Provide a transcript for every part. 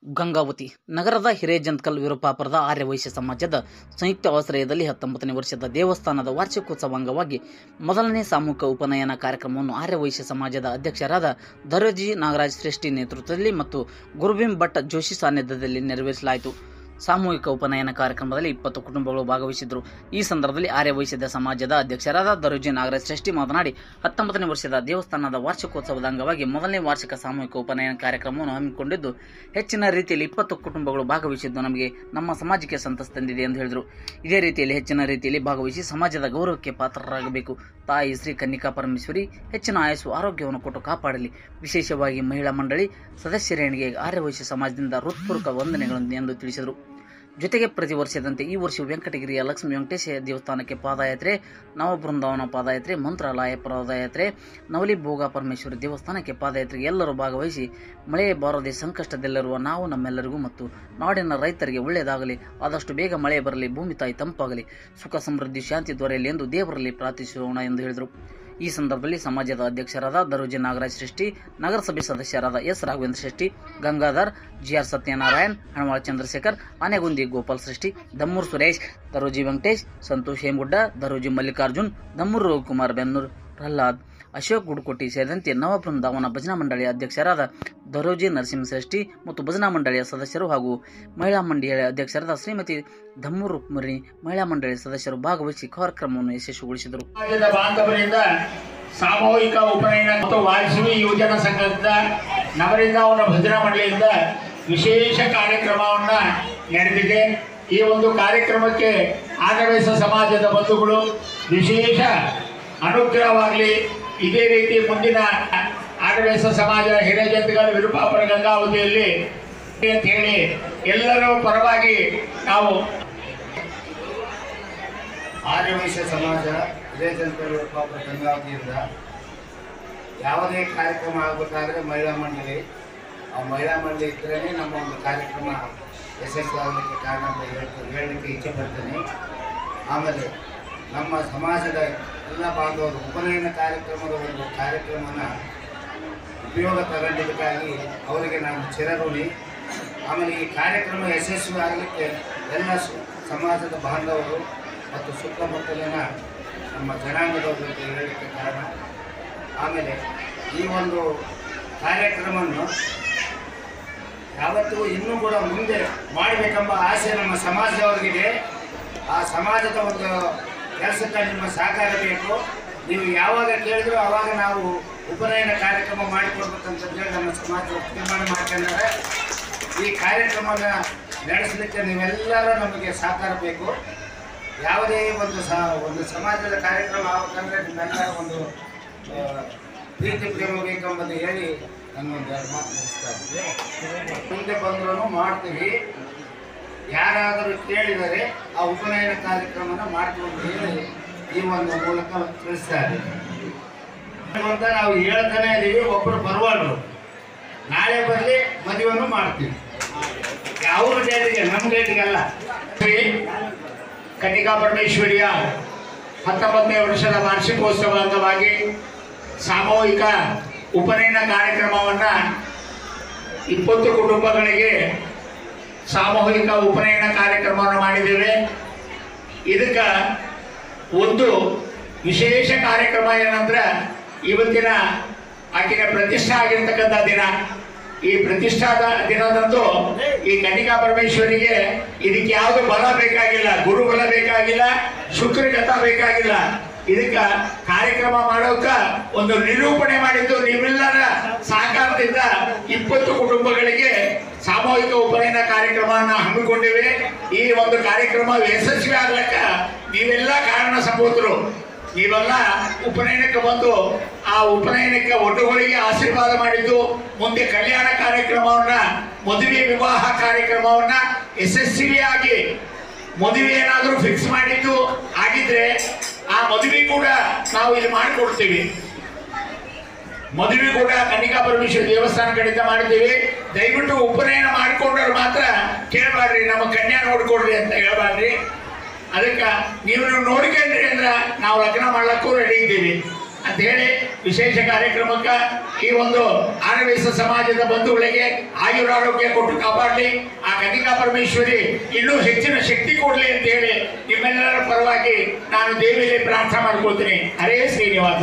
ಗಂಗಾವತಿ ನಗರದ ಹಿರೇಜಂತ್ಕಲ್ ವಿರುಪಾಪುರದ ಆರ್ಯವೈಶ್ಯ ಸಮಾಜದ ಸಂಯುಕ್ತ ಆಶ್ರಯದಲ್ಲಿ 19ನೇ ವರ್ಷದ ದೇವಸ್ಥಾನದ ವಾರ್ಷಿಕೋತ್ಸವ ಅಂಗವಾಗಿ ಮೊದಲನೇ ಸಾಮೂಹಿಕ ಉಪನಯನ ಕಾರ್ಯಕ್ರಮವನ್ನು ಆರ್ಯವೈಶ್ಯ ಸಮಾಜದ ಅಧ್ಯಕ್ಷರಾದ ದರೋಜಿ ನಾಗರಾಜ್ ಶ್ರೇಷ್ಠಿ ನೇತೃತ್ವದಲ್ಲಿ ಮತ್ತು ಗುರುಭೀಮ್ ಭಟ್ ಜೋಶಿ ಸಾನ್ನಿಧ್ಯದಲ್ಲಿ ನೆರವೇರಿಸಲಾಯಿತು. ಸಾಮೂಹಿಕ ಉಪನಯನ ಕಾರ್ಯಕ್ರಮದಲ್ಲಿ 20 ಕುಟುಂಬಗಳು ಭಾಗವಹಿಸಿದ್ದರು. ಈ ಸಂದರ್ಭದಲ್ಲಿ ಆರ್ಯವೈಶ್ಯ ಸಮಾಜದ ಅಧ್ಯಕ್ಷರಾದ ದರೋಜಿ ನಾಗರಾಜ್ ಶ್ರೇಷ್ಠಿ ಮಾತನಾಡಿ 19ನೇ ವರ್ಷದ ದೇವಸ್ಥಾನದ ವಾರ್ಷಿಕೋತ್ಸವದ ಅಂಗವಾಗಿ ಮೊದಲನೇ ವಾರ್ಷಿಕ ಸಾಮೂಹಿಕ ಉಪನಯನ ಕಾರ್ಯಕ್ರಮವನ್ನು ಹಮ್ಮಿಕೊಂಡಿದ್ದು ಹೆಚ್ಚಿನ ರೀತಿಯಲ್ಲಿ 20 ಕುಟುಂಬಗಳು ಭಾಗವಹಿಸಿದ್ದು ನಮಗೆ ನಮ್ಮ ಸಮಾಜಕ್ಕೆ ಸಂತಸ ತಂದಿದೆ ಎಂದು ಹೇಳಿದರು. ಇದೇ ರೀತಿಯಲ್ಲಿ ಹೆಚ್ಚಿನ ರೀತಿಯಲ್ಲಿ ಭಾಗವಹಿಸಿ ಸಮಾಜದ ಗೌರವಕ್ಕೆ ಪಾತ್ರರಾಗಬೇಕು. ತಾಯಿ ಶ್ರೀ ಕನ್ನಿಕಾ ಪರಮೇಶ್ವರಿ ಹೆಚ್ಚಿನ ಆಯಸ್ಸು ಆರೋಗ್ಯವನ್ನು ಕೊಟ್ಟು ಕಾಪಾಡಲಿ. ವಿಶೇಷವಾಗಿ ಮಹಿಳಾ ಮಂಡಳಿ ಸದಸ್ಯರಿಗೆ ಆರ್ಯವೈಶ್ಯ ಸಮಾಜದಿಂದ ಹೃತ್ಪೂರ್ವಕ ವಂದನೆಗಳು ಎಂದು ತಿಳಿಸಿದರು. ಜೊತೆಗೆ ಪ್ರತಿ ವರ್ಷದಂತೆ ಈ ವರ್ಷ ವೆಂಕಟಗಿರಿಯ ಲಕ್ಷ್ಮೀ ವೆಂಕಟೇಶ ದೇವಸ್ಥಾನಕ್ಕೆ ಪಾದಯಾತ್ರೆ, ನವಬೃಂದಾವನ ಪಾದಯಾತ್ರೆ, ಮಂತ್ರಾಲಯ ಪಾದಯಾತ್ರೆ, ನವಲಿ ಭೋಗ ಪರಮೇಶ್ವರಿ ದೇವಸ್ಥಾನಕ್ಕೆ ಪಾದಯಾತ್ರೆಗೆ ಎಲ್ಲರೂ ಭಾಗವಹಿಸಿ ಮಳೆ ಬಾರದೆ ಸಂಕಷ್ಟದಲ್ಲಿರುವ ನಾವು ನಮ್ಮೆಲ್ಲರಿಗೂ ಮತ್ತು ನಾಡಿನ ರೈತರಿಗೆ ಒಳ್ಳೆಯದಾಗಲಿ, ಆದಷ್ಟು ಬೇಗ ಮಳೆ ಬರಲಿ, ಭೂಮಿ ತಾಯಿ ತಂಪಾಗಲಿ, ಸುಖ ಸಮೃದ್ಧಿ ಶಾಂತಿ ದೊರೆಯಲಿ ಎಂದು ದೇವರಲ್ಲಿ ಪ್ರಾರ್ಥಿಸೋಣ ಎಂದು ಹೇಳಿದರು. ಈ ಸಂದರ್ಭದಲ್ಲಿ ಸಮಾಜದ ಅಧ್ಯಕ್ಷರಾದ ದರೋಜಿ ನಾಗರಾಜ್ ಶ್ರೇಷ್ಠಿ, ನಗರಸಭೆ ಸದಸ್ಯರಾದ ಎಸ್ ರಾಘವೇಂದ್ರ ಶ್ರೇಷ್ಠಿ, ಗಂಗಾಧರ್, ಜಿಆರ್ ಸತ್ಯನಾರಾಯಣ್, ಹಣವಾಳ ಚಂದ್ರಶೇಖರ್, ಆನೆಗುಂದಿ ಗೋಪಾಲ್ ಶ್ರೇಷ್ಠಿ, ದಮ್ಮೂರು ಸುರೇಶ್, ದರೋಜಿ ವೆಂಕಟೇಶ್, ಸಂತೋಷ್ ಹೇಮಗುಡ್ಡ, ದರೋಜಿ ಮಲ್ಲಿಕಾರ್ಜುನ್, ದಮ್ಮೂರು ರವಿಕುಮಾರ್ ಬೆನ್ನೂರ್, ಪ್ರಹ್ಲಾದ್, ಅಶೋಕ್ ಗುಡ್ಕೋಟಿ ಸೇರಿದಂತೆ ನವಬೃಂದಾವನ ಭಜನಾ ಮಂಡಳಿಯ ಅಧ್ಯಕ್ಷರಾದ ದರೋಜಿ ನರಸಿಂಹ ಶ್ರೇಷ್ಠಿ ಮತ್ತು ಭಜನಾ ಮಂಡಳಿಯ ಸದಸ್ಯರು ಹಾಗೂ ಮಹಿಳಾ ಮಂಡಳಿಯ ಅಧ್ಯಕ್ಷರಾದ ಶ್ರೀಮತಿ ದಮ್ಮೂರು ಮುರಿ ಮಹಿಳಾ ಮಂಡಳಿಯ ಸದಸ್ಯರು ಭಾಗವಹಿಸಿ ಕಾರ್ಯಕ್ರಮವನ್ನು ಯಶಸ್ವಿಗೊಳಿಸಿದರು. ಬಾಂಧವರಿಂದ ಸಾಮೂಹಿಕ ಉಪನಯನ ಮತ್ತು ವಾಸವಿ ಯೋಜನಾ ಸಂಘದಿಂದ ನವಬೃಂದಾವನ ಭಜನಾ ಮಂಡಳಿಯಿಂದ ವಿಶೇಷ ಕಾರ್ಯಕ್ರಮವನ್ನ ನಡೆದಿದೆ. ಈ ಒಂದು ಕಾರ್ಯಕ್ರಮಕ್ಕೆ ಆರ್ಯವೈಶ್ಯ ಸಮಾಜದ ಬಂಧುಗಳು ವಿಶೇಷ ಅನುಗ್ರಹವಾಗಲಿ. ಇದೇ ರೀತಿ ಮುಂದಿನ ಆರ್ಯವೈಶ್ಯ ಸಮಾಜ ಹಿರೇಜಂತ್ಕಲ್ ವಿರುಪಾಪುರ ಗಂಗಾವತಿಯಲ್ಲಿ ಅಂತ ಹೇಳಿ ಎಲ್ಲರೂ ಪರವಾಗಿ ನಾವು ಆರ್ಯವೈಶ್ಯ ಸಮಾಜ ಹಿರೇಜಂತ್ಕಲ್ ವಿರುಪಾಪುರ ಗಂಗಾವತಿಯಿಂದ ಯಾವುದೇ ಕಾರ್ಯಕ್ರಮ ಆಗಬೇಕಾದ್ರೆ ಮಹಿಳಾ ಮಂಡಳಿ ಇದ್ರೇ ನಮ್ಮ ಒಂದು ಕಾರ್ಯಕ್ರಮ ಯಶಸ್ವಿ ಆಗಲಿಕ್ಕೆ ಕಾರಣ ಅಂತ ಹೇಳಲಿಕ್ಕೆ ಇಚ್ಛೆ ಪಡ್ತೇನೆ. ಆಮೇಲೆ ನಮ್ಮ ಸಮಾಜದ ಎಲ್ಲ ಬಾಂಧವರು ಉಪನಯನ ಕಾರ್ಯಕ್ರಮದ ಒಂದು ಕಾರ್ಯಕ್ರಮನ ಉಪಯೋಗ ತಗೊಂಡಿದ್ದಕ್ಕಾಗಿ ಅವರಿಗೆ ನಾನು ಚಿರಋಣಿ. ಆಮೇಲೆ ಈ ಕಾರ್ಯಕ್ರಮ ಯಶಸ್ವಿ ಆಗಲಿಕ್ಕೆ ಎಲ್ಲ ಸಮಾಜದ ಬಾಂಧವರು ಮತ್ತು ಸುತ್ತಮುತ್ತಲಿನ ನಮ್ಮ ಜನಾಂಗದವರು ಅಂತ ಹೇಳಲಿಕ್ಕೆ ಕಾರಣ. ಆಮೇಲೆ ಈ ಒಂದು ಕಾರ್ಯಕ್ರಮವನ್ನು ಯಾವತ್ತಿಗೂ ಇನ್ನೂ ಕೂಡ ಮುಂದೆ ಮಾಡಬೇಕೆಂಬ ಆಸೆ ನಮ್ಮ ಸಮಾಜದವರಿಗಿದೆ. ಆ ಸಮಾಜದ ಒಂದು ಕೆಲಸಕ್ಕೆ ನಿಮ್ಮ ಸಹಕಾರ ಬೇಕು. ನೀವು ಯಾವಾಗ ಕೇಳಿದ್ರು ಆವಾಗ ನಾವು ಉಪನಯನ ಕಾರ್ಯಕ್ರಮ ಮಾಡಿಕೊಡ್ಬೇಕಂತಂದೇಳಿ ನಮ್ಮ ಸಮಾಜ ತೀರ್ಮಾನ ಮಾಡ್ಕೊಂಡಾರೆ. ಈ ಕಾರ್ಯಕ್ರಮನ ನಡೆಸಲಿಕ್ಕೆ ನೀವೆಲ್ಲರೂ ನಮಗೆ ಸಹಕಾರ ಬೇಕು. ಯಾವುದೇ ಒಂದು ಸಮಾಜದ ಕಾರ್ಯಕ್ರಮ ಆಗಬೇಕಂದ್ರೆ ನಿಮ್ಮೆಲ್ಲರ ಒಂದು ಪ್ರೀತಿ ಪ್ರೇಮ ಬೇಕೆಂಬುದು ಹೇಳಿ ನನ್ನೊಂದು ಮಾತು ಮುಗಿಸ್ತಾ ಇದ್ದೀನಿ. ಮುಂದೆ ಬಂದರೂ ಮಾಡ್ತೀವಿ. ಯಾರಾದರೂ ಕೇಳಿದರೆ ಆ ಉಪನಯನ ಕಾರ್ಯಕ್ರಮನ ಮಾಡ್ಕೊಂಡು ಹೇಳಿ ಈ ಒಂದು ಮೂಲಕ ತಿಳಿಸ್ತಾ ಇದ್ದೀವಿ ಅಂತ ನಾವು ಹೇಳ್ತಾನೆ ಇದ್ದೀವಿ. ಒಬ್ಬರು ಬರುವವರು ನಾಳೆ ಬರಲಿ ಮದುವೆಯನ್ನು ಮಾಡ್ತೀವಿ. ಅವ್ರ ಡೇಟಿಗೆ ನಮ್ಮ ಡೇಟಿಗೆಲ್ಲ. ಕನ್ನಿಕಾ ಪರಮೇಶ್ವರಿಯ 19ನೇ ವರ್ಷದ ವಾರ್ಷಿಕೋತ್ಸವ ಅಂಗವಾಗಿ ಸಾಮೂಹಿಕ ಉಪನಯನ ಕಾರ್ಯಕ್ರಮವನ್ನು 20 ಕುಟುಂಬಗಳಿಗೆ ಸಾಮೂಹಿಕ ಉಪನಯನ ಕಾರ್ಯಕ್ರಮವನ್ನು ಮಾಡಿದ್ದೇವೆ. ಇದಕ್ಕೆ ಒಂದು ವಿಶೇಷ ಕಾರ್ಯಕ್ರಮ ಏನಂದ್ರೆ ಇವತ್ತಿನ ಆಕೆಯ ಪ್ರತಿಷ್ಠಾ ಆಗಿರ್ತಕ್ಕಂಥ ದಿನ. ಈ ಪ್ರತಿಷ್ಠಾದ ದಿನದಂದು ಈ ಕನ್ನಿಕಾ ಪರಮೇಶ್ವರಿಗೆ ಇದಕ್ಕೆ ಯಾವುದು ಬಲ ಬೇಕಾಗಿಲ್ಲ, ಗುರುಬಲ ಬೇಕಾಗಿಲ್ಲ, ಶುಕ್ರಗತ ಬೇಕಾಗಿಲ್ಲ. ಇದಕ್ಕೆ ಕಾರ್ಯಕ್ರಮ ಮಾಡೋಕ ಒಂದು ನಿರೂಪಣೆ ಮಾಡಿದ್ದು ನೀವೆಲ್ಲರ ಸಹಕಾರದಿಂದ 20 ಕುಟುಂಬಗಳಿಗೆ ಸಾಮೂಹಿಕ ಉಪನಯನ ಕಾರ್ಯಕ್ರಮವನ್ನು ಹಮ್ಮಿಕೊಂಡಿವೆ. ಈ ಒಂದು ಕಾರ್ಯಕ್ರಮ ಯಶಸ್ವಿ ಆಗ್ಲಕ್ಕ ನೀವೆಲ್ಲ ಕಾರಣ ಸಂಭೂತರು. ನೀವೆಲ್ಲ ಉಪನಯನಕ್ಕೆ ಬಂದು ಆ ಉಪನಯನಕ್ಕೆ ಒಟ್ಟುಗಳಿಗೆ ಆಶೀರ್ವಾದ ಮಾಡಿದ್ದು ಮುಂದೆ ಕಲ್ಯಾಣ ಕಾರ್ಯಕ್ರಮವನ್ನ, ಮದುವೆ ವಿವಾಹ ಕಾರ್ಯಕ್ರಮವನ್ನ ಯಶಸ್ವಿಯಾಗಿ ಮದುವೆ ಏನಾದರೂ ಫಿಕ್ಸ್ ಮಾಡಿದ್ದು ಆಗಿದ್ರೆ ಆ ಮದುವೆ ಕೂಡ ನಾವು ಇಲ್ಲಿ ಮಾಡಿಕೊಡ್ತೀವಿ. ಮದುವೆ ಕೂಡ ಕನ್ನಿಕಾ ಪರಮೇಶ್ವರಿ ದೇವಸ್ಥಾನ ಕಡೆಯಿಂದ ಮಾಡ್ತೀವಿ. ದಯವಿಟ್ಟು ಉಪನಯನ ಮಾಡಿಕೊಂಡ್ರೆ ಮಾತ್ರ ಕೇಳಬಾರ್ರಿ, ನಮ್ಮ ಕನ್ಯಾ ನೋಡ್ಕೊಡ್ರಿ ಅಂತ ಹೇಳಬಾರ್ರಿ. ಅದಕ್ಕೆ ನೀವು ನೋಡ್ಕೊಂಡ್ರಿ ಅಂದ್ರೆ ನಾವು ಲಗ್ನ ಮಾಡ್ಲಕ್ಕೂ ರೆಡಿ ಇದ್ದೀವಿ ಅಂತ ಹೇಳಿ ವಿಶೇಷ ಕಾರ್ಯಕ್ರಮಕ್ಕೆ ಈ ಒಂದು ಆರ್ಯವೈಶ್ಯ ಸಮಾಜದ ಬಂಧುಗಳಿಗೆ ಆಯುರಾರೋಗ್ಯ ಕೊಟ್ಟು ಕಾಪಾಡಲಿ. ಆ ಕನ್ನಿಕಾ ಪರಮೇಶ್ವರಿ ಇನ್ನೂ ಹೆಚ್ಚಿನ ಶಕ್ತಿ ಕೊಡಲಿ ಅಂತ ಹೇಳಿ ನಿಮ್ಮೆಲ್ಲರ ಪರವಾಗಿ ನಾನು ದೇವಿಯಲ್ಲಿ ಪ್ರಾರ್ಥನೆ ಮಾಡ್ಕೊಳ್ತೀನಿ. ಹರೇ ಶ್ರೀನಿವಾಸ.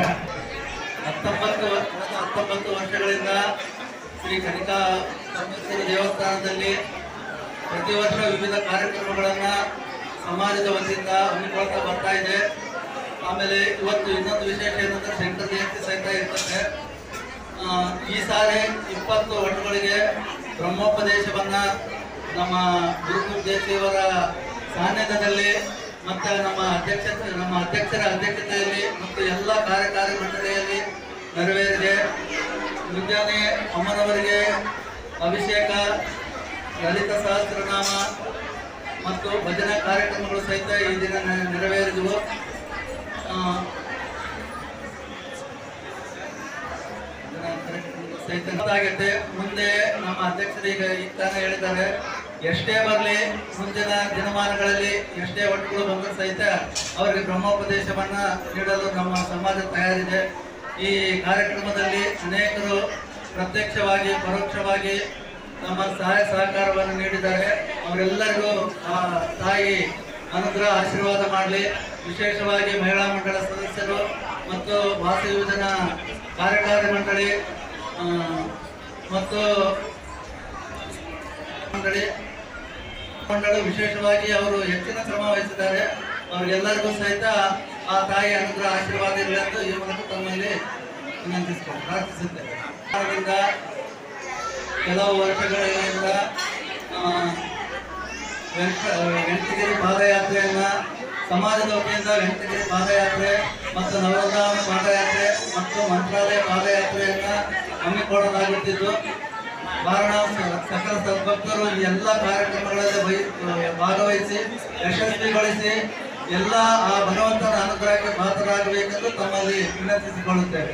19 ವರ್ಷಗಳಿಂದ ಶ್ರೀ ಕನ್ನಿಕಾ ಪರಮೇಶ್ವರಿ ದೇವಸ್ಥಾನದಲ್ಲಿ ಪ್ರತಿ ವರ್ಷ ವಿವಿಧ ಕಾರ್ಯಕ್ರಮಗಳನ್ನು ಸಮಾಜದ ವತಿಯಿಂದ ಹಮ್ಮಿಕೊಳ್ತಾ ಬರ್ತಾ ಇದೆ. ಆಮೇಲೆ ಇವತ್ತು ಇನ್ನೊಂದು ವಿಶೇಷ ಏನಂದರೆ ಶಂಕರ ಜಯಂತಿ ಸಹಿತ ಇರ್ತದೆ. ಈ ಸಾರಿ 20 ವರ್ಷಗಳಿಗೆ ಬ್ರಹ್ಮೋಪದೇಶವನ್ನು ನಮ್ಮ ಗುರುದೇಶಿಯವರ ಸಾನ್ನಿಧ್ಯದಲ್ಲಿ ಮತ್ತು ನಮ್ಮ ಅಧ್ಯಕ್ಷರ ಅಧ್ಯಕ್ಷತೆಯಲ್ಲಿ ಮತ್ತು ಎಲ್ಲ ಕಾರ್ಯಕಾರಿ ಮಂಡಳಿಯಲ್ಲಿ ನೆರವೇರಿದೆ. ವಿಜ್ಞಾನಿ ಅಮ್ಮನವರಿಗೆ ಅಭಿಷೇಕ, ಲಲಿತ ಸಹಸ್ರನಾಮ ಮತ್ತು ಭಜನಾ ಕಾರ್ಯಕ್ರಮಗಳು ಸಹಿತ ಈ ದಿನ ನೆರವೇರಿದವು. ಸಹಿತ ಮುಂದೆ ನಮ್ಮ ಅಧ್ಯಕ್ಷರೀಗ ಈಗ ತಾನೇ ಹೇಳಿದ್ದಾರೆ, ಎಷ್ಟೇ ಬರಲಿ ಮುಂದಿನ ದಿನಮಾನಗಳಲ್ಲಿ ಎಷ್ಟೇ ಒಟ್ಟುಗಳು ಬಂದರೂ ಸಹಿತ ಅವರಿಗೆ ಬ್ರಹ್ಮೋಪದೇಶವನ್ನು ನೀಡಲು ನಮ್ಮ ಸಮಾಜ ತಯಾರಿದೆ. ಈ ಕಾರ್ಯಕ್ರಮದಲ್ಲಿ ಅನೇಕರು ಪ್ರತ್ಯಕ್ಷವಾಗಿ ಪರೋಕ್ಷವಾಗಿ ನಮ್ಮ ಸಹಾಯ ಸಹಕಾರವನ್ನು ನೀಡಿದ್ದಾರೆ. ಅವರೆಲ್ಲರಿಗೂ ತಾಯಿ ಅನುಗ್ರಹ ಆಶೀರ್ವಾದ ಮಾಡಲಿ. ವಿಶೇಷವಾಗಿ ಮಹಿಳಾ ಮಂಡಳ ಸದಸ್ಯರು ಮತ್ತು ವಾಸ ಯೋಜನಾ ಕಾರ್ಯಕಾರಿ ಮಂಡಳಿ ಮತ್ತು ಮಂಡಳಿ ವಿಶೇಷವಾಗಿ ಅವರು ಹೆಚ್ಚಿನ ಶ್ರಮ ವಹಿಸಿದ್ದಾರೆ. ಅವರಿಗೆಲ್ಲರಿಗೂ ಸಹಿತ ಆ ತಾಯಿ ಅನುಗ್ರಹ ಆಶೀರ್ವಾದ ಇರಲಿ ಎಂದು ಈ ಮೂಲಕ ತಮ್ಮಲ್ಲಿ ವಿನಂತಿಸಿಕೊಂಡು ಪ್ರಾರ್ಥಿಸುತ್ತೇವೆ. ಆದ್ದರಿಂದ ಕೆಲವು ವರ್ಷಗಳಿಂದ ವೆಂಕಟಗಿರಿ ಪಾದಯಾತ್ರೆಯನ್ನು ಸಮಾಜದ ವತಿಯಿಂದ ವೆಂಕಟಗಿರಿ ಪಾದಯಾತ್ರೆ ಮತ್ತು ನವರಧಾಮ ಪಾದಯಾತ್ರೆ ಮತ್ತು ಮಂತ್ರಾಲಯ ಪಾದಯಾತ್ರೆಯನ್ನು ಹಮ್ಮಿಕೊಳ್ಳಲಾಗುತ್ತಿದ್ದು, ಸಕಲ ಸದ್ಭಕ್ತರು ಈ ಎಲ್ಲ ಕಾರ್ಯಕ್ರಮಗಳಲ್ಲಿ ಭಾಗವಹಿಸಿ ಯಶಸ್ವಿಗೊಳಿಸಿ ಎಲ್ಲ ಆ ಭಗವಂತನ ಅನುಗ್ರಹಕ್ಕೆ ಪಾತ್ರರಾಗಬೇಕೆಂದು ತಮ್ಮಲ್ಲಿ ವಿನಂತಿಸಿಕೊಳ್ಳುತ್ತೇವೆ.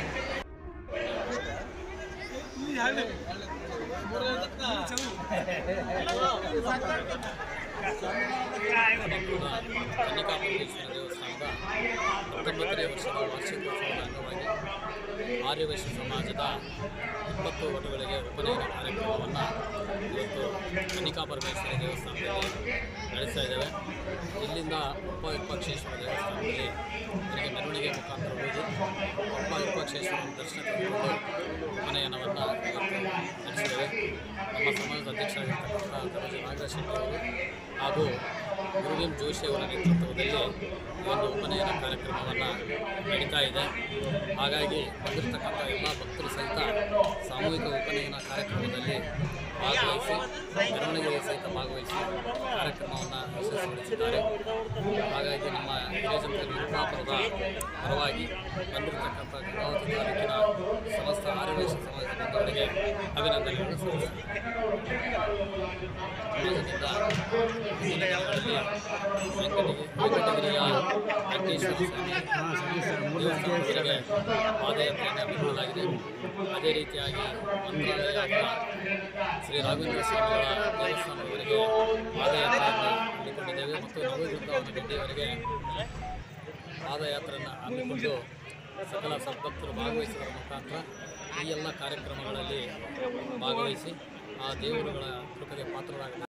ಕನ್ನಿಕಾ ಪರಮೇಶ್ವರಿ ದೇವಸ್ಥಾನದ 19ನೇ ವರ್ಷದ ವಾರ್ಷಿಕೋತ್ಸವದ ಅಂಗವಾಗಿ ಆರ್ಯವೈಶ್ಯ ಸಮಾಜದ 20 ವಟುಗಳಿಗೆ ಉಪನಯನ ಕಾರ್ಯಕ್ರಮವನ್ನು ಇವತ್ತು ಕನ್ನಿಕಾ ಪರಮೇಶ್ವರಿ ದೇವಸ್ಥಾನದಲ್ಲಿ ನಡೆಸ್ತಾ ಇದ್ದೇವೆ. ಇಲ್ಲಿಂದ ವಿರೂಪಾಕ್ಷೇಶ್ವರ ದೇವಸ್ಥಾನದಲ್ಲಿ ಇವರಿಗೆ ಮೆರವಣಿಗೆ ಮುಖಾಂತರ ಹೋಗಿ ವಿರೂಪಾಕ್ಷೇಶ್ವರನ ದರ್ಶನ ತೆಗೆದುಕೊಂಡು ಉಪನಯನವನ್ನು ನಡೆಸಿದ್ದೇವೆ. ನಮ್ಮ ಸಮಾಜದ ಅಧ್ಯಕ್ಷರಾಗಿರ್ತಕ್ಕಂಥ ಕರಜ ನಾಗರಾಜ್ ಶೆಟ್ಟಿ ಅವರು ಹಾಗೂ ಗುರುವಿಂ ಜೋಶಿ ಅವರ ನೇತೃತ್ವದಲ್ಲಿ ಈ ಒಂದು ಉಪನಯನ ಕಾರ್ಯಕ್ರಮವನ್ನು ನಡೀತಾ ಇದೆ. ಹಾಗಾಗಿ ಬಂದಿರತಕ್ಕಂಥ ಎಲ್ಲ ಭಕ್ತರು ಸಹಿತ ಸಾಮೂಹಿಕ ಉಪನಯನ ಕಾರ್ಯಕ್ರಮದಲ್ಲಿ ಭಾಗವಹಿಸಿ ಮೆರವಣಿಗೆಗೆ ಸಹಿತ ಭಾಗವಹಿಸಿ ಕಾರ್ಯಕ್ರಮವನ್ನು ಯಶಸ್ವಿಗೊಳಿಸಿದ್ದಾರೆ. ಹಾಗಾಗಿ ನಮ್ಮ ಹಿರೇಜನರ ವಿರೂಪಾಪುರದ ಪರವಾಗಿ ಬಂದಿರತಕ್ಕಂಥ ಗಂಗಾವತಿ ತಾಲೂಕಿನ ಸಮಸ್ತ ಆರ್ಯವೈಶ್ಯ ಸಮಾಜದ ಬಂಧುಗಳಿಗೆ ಅಭಿನಂದನೆಗಳನ್ನು ಸಲ್ಲಿಸುತ್ತೇವೆ. ವೆಂಕಟಗಿರಿಯ ವೆಂಕಟೇಶ್ವರ ಸ್ವಾಮಿ ದೇವಸ್ಥಾನದವರೆಗೆ ಪಾದಯಾತ್ರೆಯನ್ನು ಹಮ್ಮಿಕೊಳ್ಳಲಾಗಿದೆ. ಅದೇ ರೀತಿಯಾಗಿ ಮಂತ್ರಾಲಯ ಶ್ರೀ ರಾಘವೇಂದ್ರ ಸ್ವಾಮಿಗಳ ದೇವಸ್ಥಾನದವರೆಗೆ ಪಾದಯಾತ್ರೆಯನ್ನು ಹಮ್ಮಿಕೊಂಡಿದ್ದೇವೆ ಮತ್ತು ನವವೃಂದಾವನಗಡ್ಡಿಯವರೆಗೆ ಪಾದಯಾತ್ರೆಯನ್ನು ಹಮ್ಮಿಕೊಂಡು ಸಕಲ ಸದ್ಭಕ್ತರು ಭಾಗವಹಿಸುವುದರ ಮುಖಾಂತರ ಈ ಎಲ್ಲ ಕಾರ್ಯಕ್ರಮಗಳಲ್ಲಿ ಭಾಗವಹಿಸಿ ಆ ದೇವರುಗಳ ಕೃಪೆಗೆ ಪಾತ್ರರಾಗಬೇಕು.